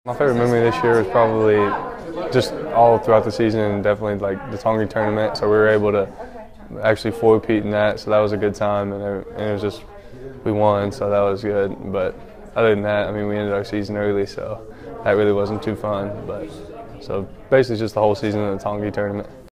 My favorite memory this year was probably just all throughout the season and definitely like the Tonga tournament. So we were able to actually four-peat in that, so that was a good time, and it was just, we won, so that was good. But other than that, I mean, we ended our season early, so that really wasn't too fun. But so basically just the whole season of the Tonga tournament.